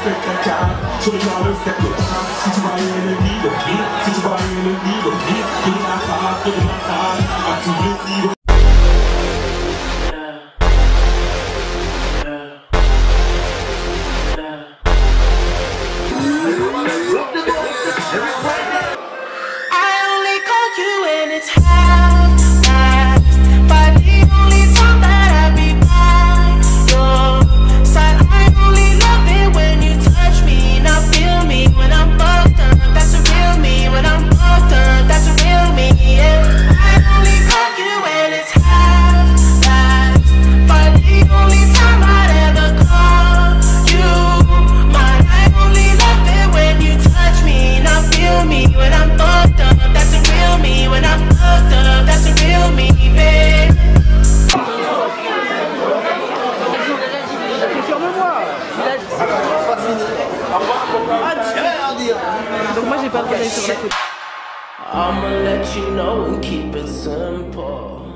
fais caca, je regarde le fait le train. Si tu vas rien le lit, le lit. Si tu vas rien le lit, le lit. Il est la table, à tous les niveaux. Donc moi j'ai pas le droit d'aller sur la côte. I'ma let you know and keep it simple.